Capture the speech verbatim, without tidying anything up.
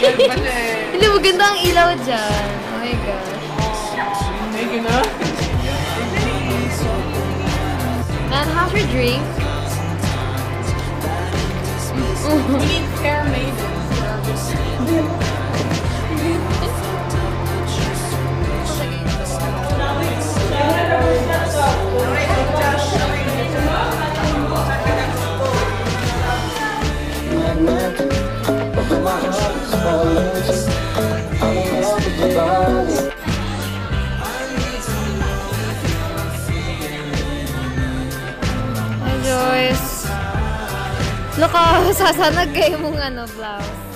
Hindi, maganda ang ilaw dyan. Oh my gosh. Thank you na. Man, how's your drink? We need fair maidens. Hi, Joyce. Look, oh, sasanag kayo mong ano, blouse.